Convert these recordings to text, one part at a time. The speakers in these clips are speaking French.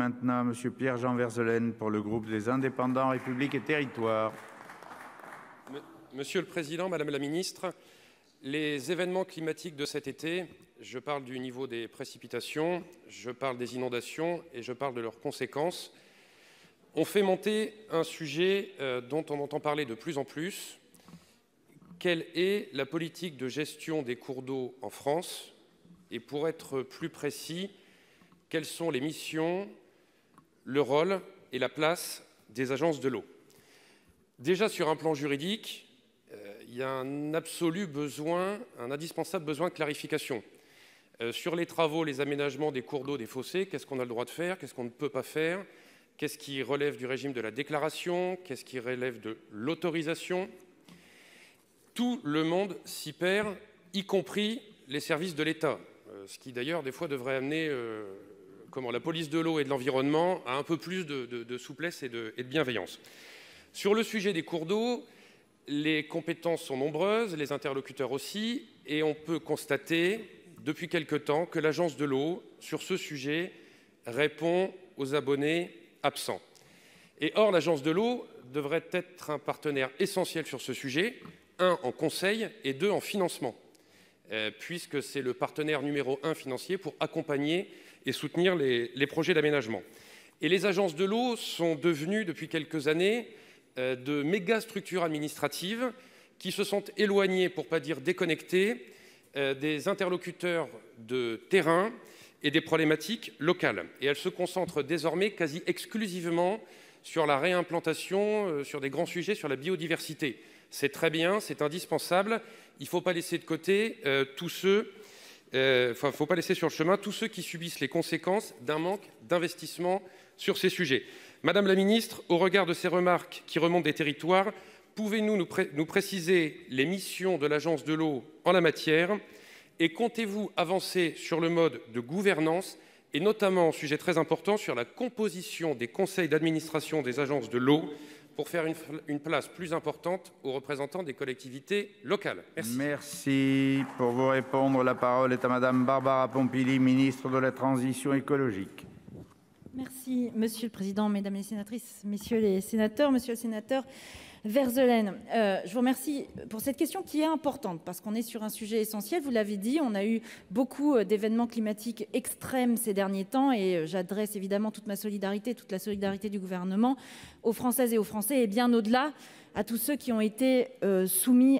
maintenant à Monsieur Pierre-Jean Verzelen pour le groupe des Indépendants, République et Territoires. Monsieur le Président, Madame la Ministre, les événements climatiques de cet été, je parle du niveau des précipitations, je parle des inondations et je parle de leurs conséquences, ont fait monter un sujet dont on entend parler de plus en plus. Quelle est la politique de gestion des cours d'eau en France? Et pour être plus précis, quelles sont les missions, le rôle et la place des agences de l'eau? Déjà sur un plan juridique, il y a un indispensable besoin de clarification. Sur les travaux, les aménagements des cours d'eau, des fossés, qu'est-ce qu'on a le droit de faire, qu'est-ce qu'on ne peut pas faire, qu'est-ce qui relève du régime de la déclaration, qu'est-ce qui relève de l'autorisation. Tout le monde s'y perd, y compris les services de l'État, ce qui d'ailleurs des fois devrait amener la police de l'eau et de l'environnement à un peu plus de souplesse et de bienveillance. Sur le sujet des cours d'eau, les compétences sont nombreuses, les interlocuteurs aussi, et on peut constater depuis quelque temps que l'agence de l'eau, sur ce sujet, répond aux abonnés absents. Et or, l'agence de l'eau devrait être un partenaire essentiel sur ce sujet, 1 en conseil et 2 en financement, puisque c'est le partenaire numéro 1 financier pour accompagner et soutenir les projets d'aménagement. Et les agences de l'eau sont devenues depuis quelques années de méga structures administratives qui se sont éloignées, pour ne pas dire déconnectées, des interlocuteurs de terrain et des problématiques locales. Et elles se concentrent désormais quasi exclusivement sur la réimplantation, sur des grands sujets, sur la biodiversité. C'est très bien, c'est indispensable. Il ne faut pas laisser de côté faut pas laisser sur le chemin tous ceux qui subissent les conséquences d'un manque d'investissement sur ces sujets. Madame la Ministre, au regard de ces remarques qui remontent des territoires, pouvez-vous nous préciser les missions de l'Agence de l'eau en la matière et comptez-vous avancer sur le mode de gouvernance et notamment, sujet très important, sur la composition des conseils d'administration des agences de l'eau pour faire une place plus importante aux représentants des collectivités locales. Merci. Merci. Pour vous répondre, la parole est à Madame Barbara Pompili, ministre de la Transition écologique. Merci, Monsieur le Président, Mesdames les sénatrices, Messieurs les sénateurs, Monsieur le sénateur Verzelen. Je vous remercie pour cette question qui est importante parce qu'on est sur un sujet essentiel. Vous l'avez dit, on a eu beaucoup d'événements climatiques extrêmes ces derniers temps et j'adresse évidemment toute ma solidarité, toute la solidarité du gouvernement aux Françaises et aux Français et bien au-delà à tous ceux qui ont été soumis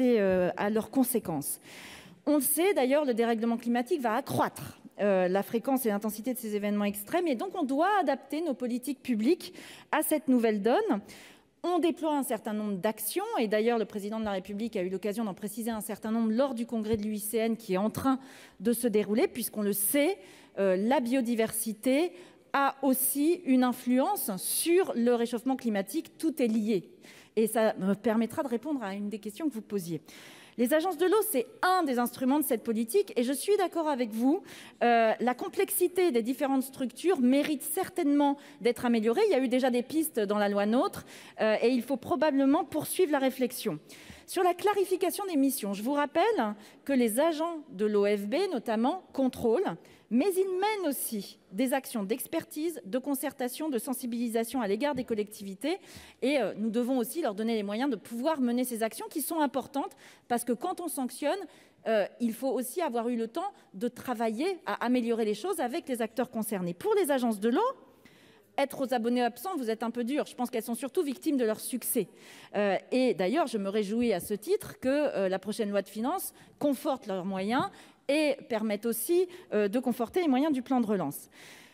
à leurs conséquences. On le sait d'ailleurs, le dérèglement climatique va accroître la fréquence et l'intensité de ces événements extrêmes et donc on doit adapter nos politiques publiques à cette nouvelle donne. On déploie un certain nombre d'actions et d'ailleurs le président de la République a eu l'occasion d'en préciser un certain nombre lors du congrès de l'UICN qui est en train de se dérouler puisqu'on le sait, la biodiversité a aussi une influence sur le réchauffement climatique, tout est lié et ça me permettra de répondre à une des questions que vous posiez. Les agences de l'eau, c'est un des instruments de cette politique et je suis d'accord avec vous, la complexité des différentes structures mérite certainement d'être améliorée. Il y a eu déjà des pistes dans la loi NOTRe et il faut probablement poursuivre la réflexion. Sur la clarification des missions, je vous rappelle que les agents de l'OFB notamment contrôlent, mais ils mènent aussi des actions d'expertise, de concertation, de sensibilisation à l'égard des collectivités et nous devons aussi leur donner les moyens de pouvoir mener ces actions qui sont importantes parce que quand on sanctionne, il faut aussi avoir eu le temps de travailler à améliorer les choses avec les acteurs concernés. Pour les agences de l'eau, être aux abonnés absents, vous êtes un peu dur. Je pense qu'elles sont surtout victimes de leur succès. Et d'ailleurs, je me réjouis à ce titre que la prochaine loi de finances conforte leurs moyens et permette aussi de conforter les moyens du plan de relance.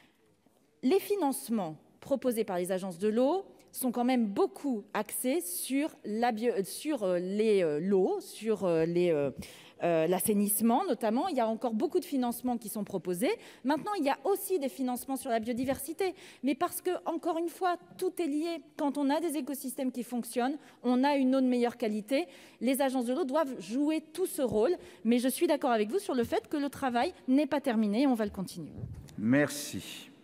Les financements proposés par les agences de l'eau sont quand même beaucoup axés sur l'eau, sur l'assainissement notamment. Il y a encore beaucoup de financements qui sont proposés. Maintenant, il y a aussi des financements sur la biodiversité. Mais parce que, encore une fois, tout est lié. Quand on a des écosystèmes qui fonctionnent, on a une eau de meilleure qualité. Les agences de l'eau doivent jouer tout ce rôle. Mais je suis d'accord avec vous sur le fait que le travail n'est pas terminé et on va le continuer. Merci.